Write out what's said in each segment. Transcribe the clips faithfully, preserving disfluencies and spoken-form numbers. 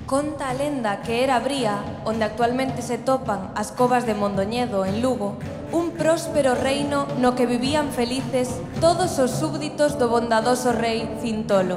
Conta a lenda que era Bría, onde actualmente se topan as covas de Mondoñedo, en Lugo, un próspero reino no que vivían felices todos os súbditos do bondadoso rei Cintolo.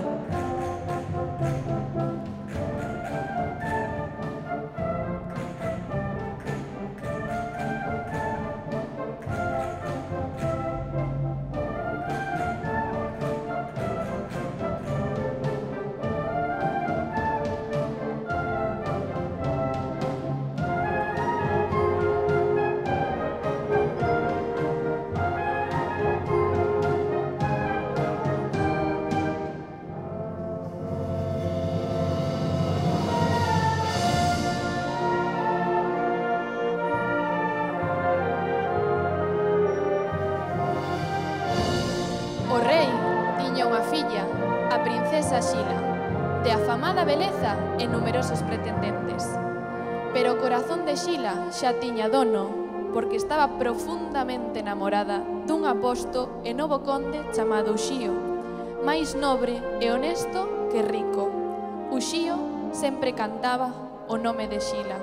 O rei tiña unha filla, a princesa Xila, de afamada beleza e numerosos pretendentes. Pero o corazón de Xila xa tiña dono, porque estaba profundamente enamorada dun aposto e novo conde chamado Uxío, máis nobre e honesto que rico. Uxío sempre cantaba o nome de Xila.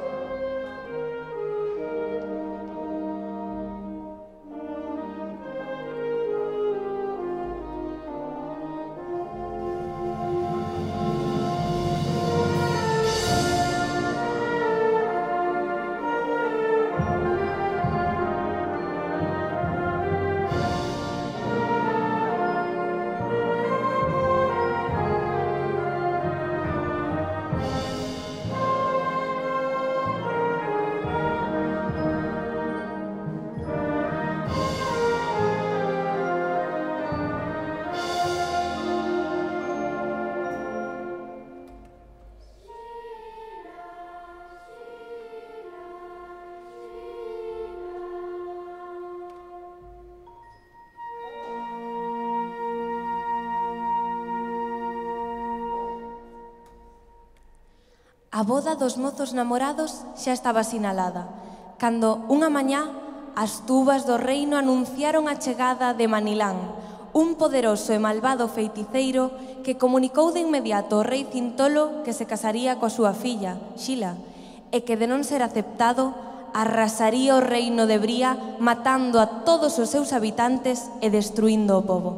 A boda dos mozos namorados xa estaba sinalada, cando unha mañá as tubas do reino anunciaron a chegada de Manilán, un poderoso e malvado feiticeiro que comunicou de inmediato ao rei Cintolo que se casaría coa súa filla, Xila, e que de non ser aceptado, arrasaría o reino de Bría matando a todos os seus habitantes e destruindo o pobo.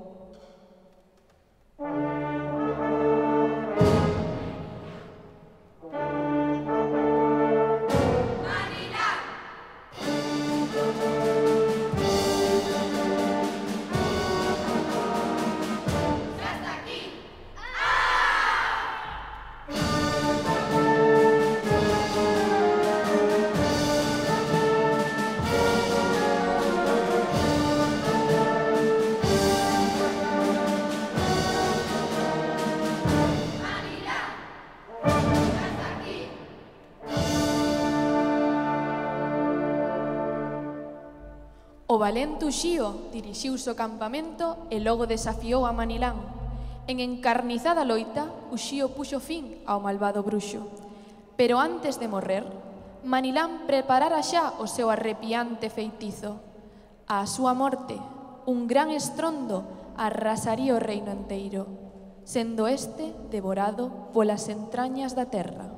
O valente Uxío dirixiuse ao campamento e logo desafiou a Manilán. En encarnizada loita, Uxío puxo fin ao malvado bruxo. Pero antes de morrer, Manilán preparara xa o seu arrepiante feitizo. Á súa morte, un gran estrondo arrasaría o reino enteiro, sendo este devorado polas entrañas da terra.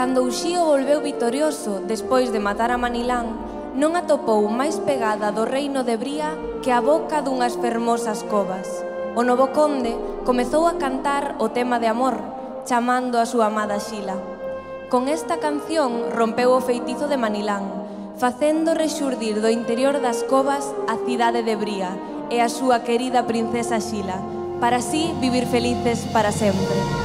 Cando Uxío volveu vitorioso despois de matar a Manilán, non atopou máis pegada do reino de Bría que a boca dunhas fermosas covas. O novo conde comezou a cantar o tema de amor, chamando a súa amada Xila. Con esta canción rompeu o feitizo de Manilán, facendo rexurdir do interior das covas a cidade de Bría e a súa querida princesa Xila, para así vivir felices para sempre.